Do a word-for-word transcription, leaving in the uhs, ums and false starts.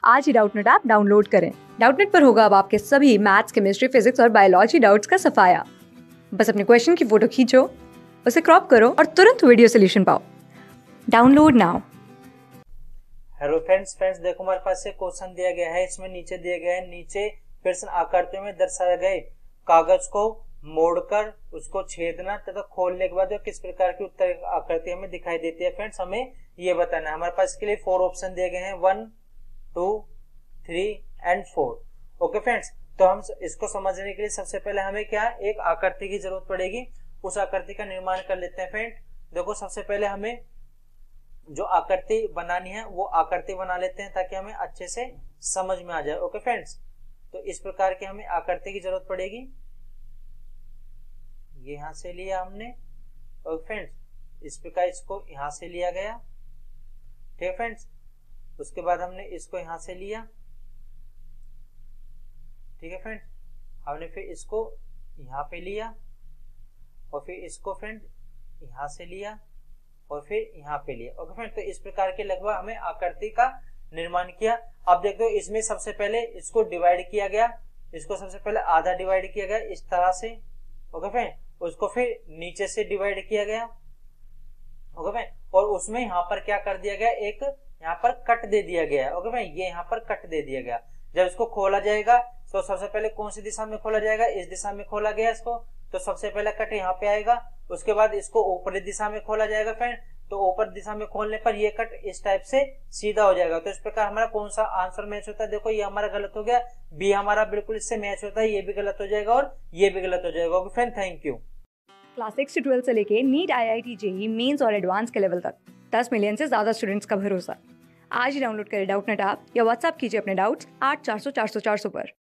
आज ही Doubtnut app download करें। डाउटनेट पर होगा अब आपके सभी मैथ्स, केमिस्ट्री, फिजिक्स और बायोलॉजी डाउट्स का सफाया। बस अपने क्वेश्चन की फोटो खींचो, उसे क्रॉप करो और तुरंत वीडियो सोल्यूशन पाओ। Download now. Hello friends friends देखो हमारे पास एक क्वेश्चन दिया गया है। इसमें नीचे दिए गए नीचे प्रश्न आकृतियों में दर्शाए गए कागज को मोड़कर उसको छेदना तथा खोलने के बाद वो किस प्रकार की उत्तर आकृति हमें दिखाई देती है। फ्रेंड्स हमें ये बताना है। हमारे पास इसके लिए फोर ऑप्शन दिए गए हैं, one two three and four. Okay friends, तो हम इसको समझने के लिए सबसे पहले हमें क्या एक आकृति की जरूरत पड़ेगी। उस आकृति का निर्माण कर लेते हैं। फ्रेंड देखो सबसे पहले हमें जो आकृति बनानी है वो आकृति बना लेते हैं ताकि हमें अच्छे से समझ में आ जाए। ओके फ्रेंड्स, तो इस प्रकार की हमें आकृति की जरूरत पड़ेगी। ये यहां से लिया हमने और फ्रेंड्स इस प्रकार इसको यहां से लिया गया। ठीक है फ्रेंड्स, उसके बाद हमने इसको यहां से लिया। ठीक है फ्रेंड्स, हमने फिर इसको यहां पे लिया और फिर इसको फ्रेंड यहां से लिया और फिर यहाँ पे लिया। ओके फ्रेंड, तो इस प्रकार के लगभग हमें आकृति का निर्माण किया। अब देखो इसमें सबसे पहले इसको डिवाइड किया गया, इसको सबसे पहले आधा डिवाइड किया गया इस तरह से। ओके फ्रेंड, उसको फिर नीचे से डिवाइड किया गया। ओके फ्रेंड, और उसमें यहाँ पर क्या कर दिया गया, एक यहाँ पर कट दे दिया गया। ओके फ्रेंड, ये यहाँ पर कट दे दिया गया। जब इसको खोला जाएगा तो सबसे पहले कौन सी दिशा में खोला जाएगा, इस दिशा में खोला गया इसको, तो सबसे पहले कट यहाँ पे आएगा। उसके बाद इसको ऊपरी दिशा में खोला जाएगा फ्रेंड, तो ऊपर दिशा में खोलने पर ये कट इस टाइप से सीधा हो जाएगा। तो इस प्रकार हमारा कौन सा आंसर मैच होता है, देखो ये हमारा गलत हो गया, बी हमारा बिल्कुल इससे मैच होता है, ये भी गलत हो जाएगा और ये भी गलत हो जाएगा। Okay friend, thank you. Class six से ट्वेल्थ से लेके NEET, IIT, JEE mains और एडवांस के लेवल तक दस मिलियन से ज्यादा स्टूडेंट्स का भरोसा। आज ही डाउनलोड करें डाउटनेट ऐप या व्हाट्सएप कीजिए अपने डाउट्स आठ चार सौ चार सौ चार सौ पर।